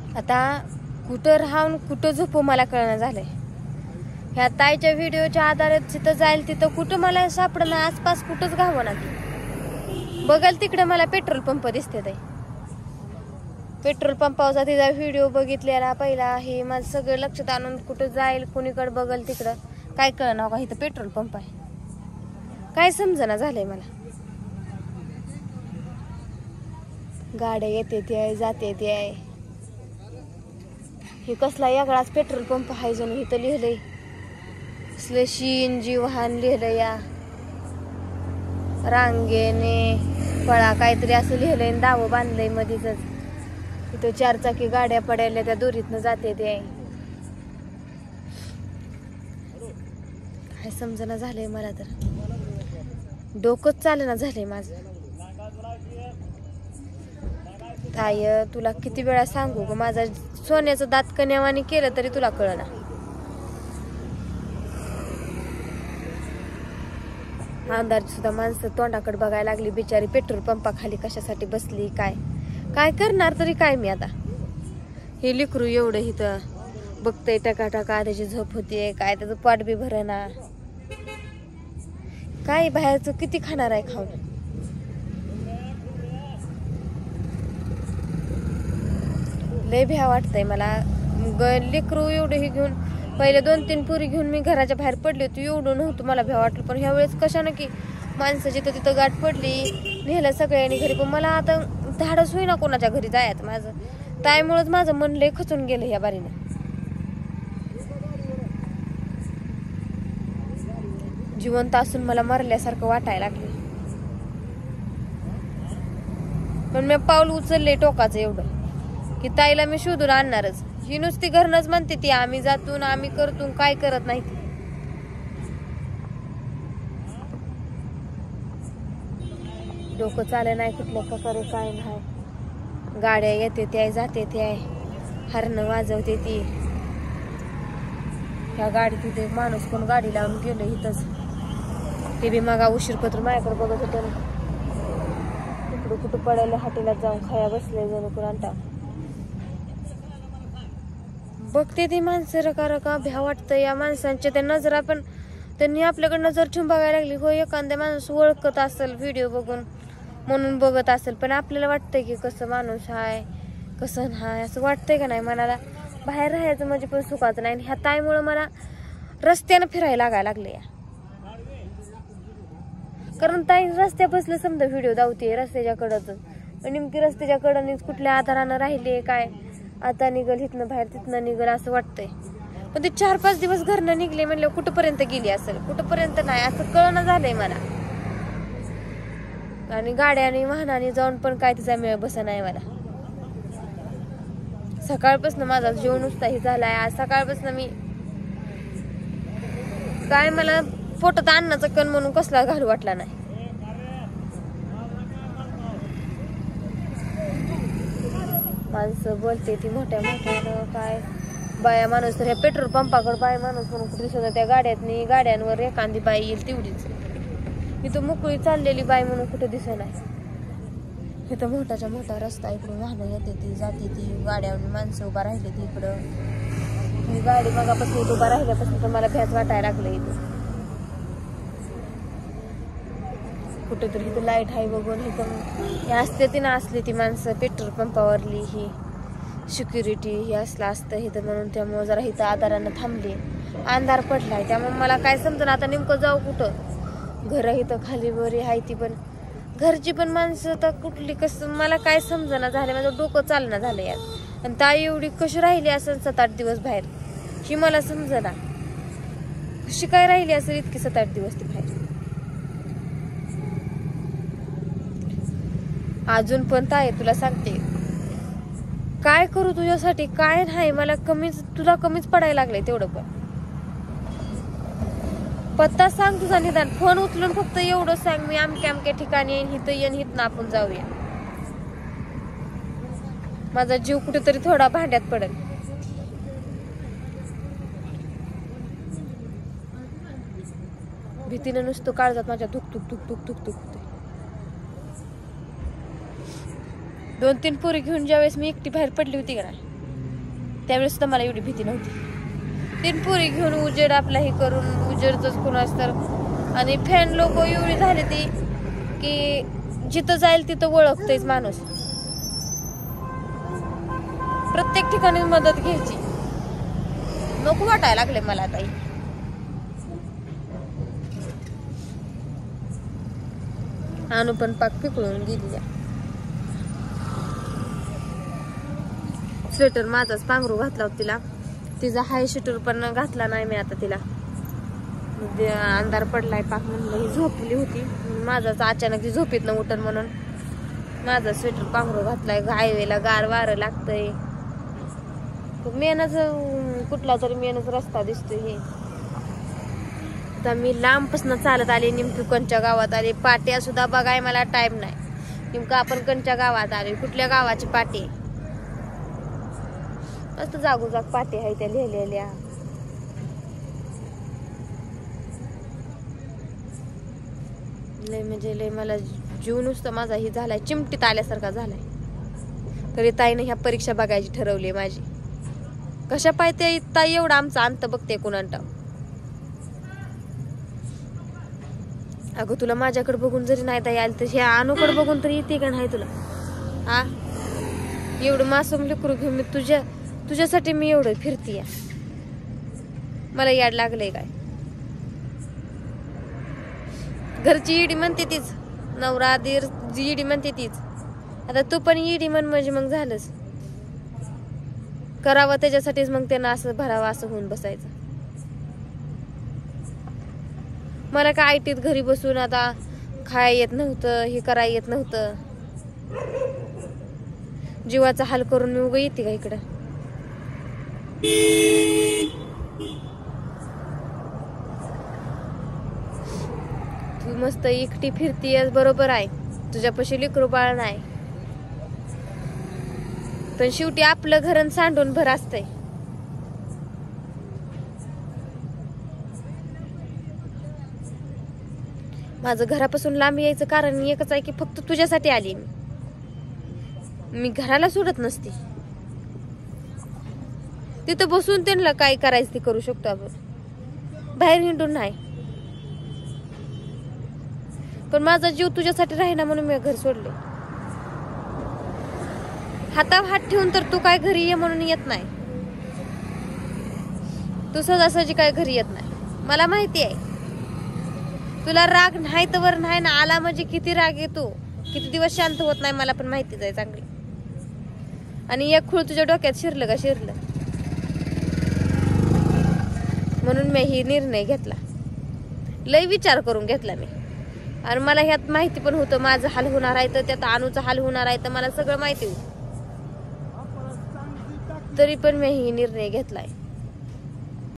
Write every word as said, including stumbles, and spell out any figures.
आता कुठं राहून कुठं झोपू मला कळणं झालंय. ह्या ताईच्या व्हिडिओच्या आधारे जिथं जाईल तिथं कुठं मला सापडणं, आसपास कुठंच घावं ना. बघल तिकडे मला पेट्रोल पंप दिसते ताई. पेट्रोल पंपावरचा तिचा व्हिडिओ बघितलेला पहिला, हे माझं सगळं लक्षात आणून कुठं जाईल कुणीकडे बघल तिकडं काय कळणार का इथं पेट्रोल पंप आहे. काय समजना झालंय मला. गाड्या येते ते आहे, जाते ते आहे. हे कसला वेगळाच पेट्रोल पंप आहे जणू. इथं लिहिलंय सीएनजी वाहन लिहिलंय, या रांगेने फळा काहीतरी असं लिहिलंय, दावं बांधलंय मधीच. इथं चार चाकी गाड्या पडायला त्या दोरीतनं जाते ते. काय समजना झालंय मला तर. डोकंच चालना झालंय माझं. ताय तुला किती वेळा सांगू ग, माझा सोन्याचं दात कन्यावानी केलं तरी तुला कळना. आमदारची सुद्धा माणसं तोंडाकडे बघायला लागली बिचारी. पेट्रोल पंपा खाली कशासाठी बसली, काय काय करणार तरी काय मी आता. हे लिकरू एवढं इथं बघतंय टका टका, त्याची झोप होतीये, काय त्याचं पाठ बी भरेना. काय बाहेरचं किती खाणार आहे खाऊन. लय भ्या वाटतंय मला. लेकरू एवढं हे घेऊन, पहिले दोन तीन पुरी घेऊन मी घराच्या बाहेर पडली होती, एवढं नव्हतं मला भ्या वाटलं. पण ह्या वेळेस कशानं की माणसं जिथं तिथं गाठ पडली, नेलं सगळ्यांनी घरी. पण मला आता धाडस होईना कोणाच्या घरी जायचं. माझं ताईमुळेच माझं मन लय खचून गेलं ह्या बारीनं. जिवंत असून मला मरल्यासारखं वाटायला लागले. पण मी पाऊल उचलले टोकाचं एवढं की ताईला मी शोधून आणणारच. ही नुसती घरनच म्हणते ती आम्ही जातून आम्ही करतून, काय करत नाही. डोकं चाले नाही कुठल्या प्रकारे, काय नाही. गाड्या येते ते जाते ते आहे, हरणं वाजवते ती. ह्या गाडीत तिथे माणूस पण गाडी लावून गेलो इथंच. ते बी मागा उशीर पत्र माझ्याकडे बघत होतं ना. तिकडं कुठं पडायला हाटीला जाऊन खाया बसले जणू कुणाला. बघते ती माणसं रका रका भ्या वाटतं. या माणसांच्या त्या नजरा पण त्यांनी आपल्याकडे नजर ठेवून बघायला लागली. हो एखाद्या माणूस ओळखत असेल व्हिडिओ बघून म्हणून बघत असेल, पण आपल्याला वाटतंय की कसं माणूस हाय कसं नाही असं वाटतंय का नाही मनाला. बाहेर राहायचं म्हणजे पण सुखाचं नाही. ह्या ताईमुळं मला रस्त्यानं फिरायला लागायला लागले. या कारण ताई रस्त्या बसलं समजा व्हिडिओ दावते रस्त्याच्या कडच, नेमकी रस्त्याच्या कडनीच कुठल्या आधारानं राहिले, काय आता निघल इथनं बाहेर तिथनं निघल असं वाटतंय. पण ते चार पाच दिवस घरनं निघले म्हणलं कुठपर्यंत गेली असेल कुठपर्यंत नाही असं कळणं झालंय मला. आणि गाड्याने वाहनाने जाऊन पण काय तिचा मेळ बसा नाही मला. सकाळपासून माझा जीव नुसता हे झालाय. आज सकाळपासून मी काय मला पोटात अन्नाचा कण म्हणून कसला घालू वाटला नाही. माणसं बोलते ती मोठ्या मोठ्या, काय बाया माणूस तर ह्या पेट्रोल पंपाकडे बाय माणूस म्हणून कुठे दिसत त्या गाड्यातनी गाड्यांवर एखादी बाई येईल तेवढीच. इथं मोकळी चाललेली बाई म्हणून कुठे दिसत नाही. इथं मोठाच्या मोठा रस्ता, इकडून वाहनं येते ती जाते ती, गाड्यावर माणसं उभा राहिले ती इकडं. ही गाडी मगापासून उभा राहिल्यापासून तर मला भ्याच वाटायला लागलं. इथं कुठेतरी इथं लाईट आहे बघून हे पण असते ती ना असली ती माणसं पेट्रोल पंपावरली ही सिक्युरिटी ही असलं असतं इथं म्हणून. त्यामुळे जरा इथं आधारानं थांबली. अंधार पडलाय त्यामुळे मला काय समजा आता नेमकं जाऊ कुठं. घर इथं खाली वरी आहे ती पण घरची पण माणसं तर कुठली कसं मला काय समजना झालं. माझं डोकं चालना झालं यार. आणि ताई एवढी कशी राहिली असेल सात आठ दिवस बाहेर ही मला समजना. कशी काय राहिली असेल इतकी सात आठ दिवस ती बाहेर. अजून पण ताई तुला सांगते काय करू तुझ्यासाठी काय नाही. मला कमीच तुला कमीच पडायला लागलंय तेवढं. पण पत्ता सांग तुझा निदान. फोन उचलून फक्त एवढं सांग मी अमक्या अमक्या ठिकाणी येईन, हिथं येईन, हिथनं आपण जाऊया. माझा जीव कुठेतरी थोडा भांड्यात पडेल. भीतीनं नुसतं काळजात माझ्या धुक धुक धुक धुक धुक धुक होते. दोन तीन पोरी घेऊन ज्यावेळेस मी एकटी बाहेर पडली होती का नाही त्यावेळेस सुद्धा मला एवढी भीती नव्हती. तीन पोरी घेऊन उजेड आपला हे करून उजेडच कुणाच तर, आणि फॅन लोक एवढी झाली ती की जिथं जाईल तिथं ओळखतेच माणूस. प्रत्येक ठिकाणी मदत घ्यायची, नको वाटायला लागले मला ताई. अनु पण पाक पिकळून गेली. स्वेटर माझाच पांघरू घातला होता तिला, तिचा हाय स्वेटर पण घातला नाही मी आता तिला. अंधार पडलाय पाक म्हणलं ही झोपली होती, माझाच अचानक ती झोपेत न उठन म्हणून माझा स्वेटर पांघरू घातलाय. हायवेला गार वारं लागतंय, मेनच कुठला तरी मेनच रस्ता दिसतोय. हे आता मी लांबपासून चालत आले, नेमकी कोणच्या गावात आले. पाट्या सुद्धा बघाय मला टाइम नाही. नेमकं आपण कोणच्या गावात आले, कुठल्या गावाची पाटी. मस्त जागोजाग पाटी आहे त्या लिहिलेल्या. लय म्हणजे लय मला जीव नुसतं माझा ही झालाय, चिमटीत आल्यासारखा झालाय. तरी ताईने ह्या परीक्षा बघायची ठरवली माझी. कशा पाहिजे ताई एवढा आमचा अंत बघते कुणांटा. अगं तुला माझ्याकडे बघून जरी नाही ताई आली तर ह्या अनुकडे बघून तरी येते का नाही तुला? हा एवढं मासूम लेकरू घेऊन मी तुझ्या तुझ्यासाठी मी एवढं फिरतीये, मला याड लागलंय काय? घरची ईडी म्हणते तीच, नवरा दीर ईडी म्हणते तीच. आता तू पण ईडी म्हण म्हणजे मग झालंच. करावं त्याच्यासाठीच मग त्यांना असं भरावं असं होऊन बसायचं. मला काय आयटीत घरी बसून आता खाय येत नव्हतं, हे करायला येत नव्हतं. जीवाचा हाल करून मी उगा येते का इकडं? तू मस्त एकटी फिरतीयस बरोबर आहे, तुझ्यापाशी लेकरू बाळ नाही, पण शेवटी आपलं घरन सांडून भर असतंय. माझं घरापासून लांब यायचं कारण एकच आहे की फक्त तुझ्यासाठी आली मी. मी घराला सोडत नसते. तिथं बसून त्यांना काय करायचं ते करू शकतो आपण, बाहेर हिंडून नाही. पण माझा जीव तुझ्यासाठी राहीना म्हणून मी घर सोडले. हातावर हात ठेवून तर तू काय घरी ये म्हणून येत नाही. तू सहजासहजी काय घरी येत नाही. मला माहिती आहे तुला राग नाही तर नाही ना आला म्हणजे किती राग येतो, किती दिवस शांत होत नाही मला पण माहितीच आहे चांगली. आणि एक खूळ तुझ्या डोक्यात शिरलं का शिरलं म्हणून मी ही निर्णय घेतला. लय विचार करून घेतला मी. आणि मला ह्यात माहिती पण होतं माझं हाल होणार आहे, तर त्यात अनुचा हाल होणार आहे, तर मला सगळं माहिती होतं. तरी पण मी ही निर्णय घेतलाय.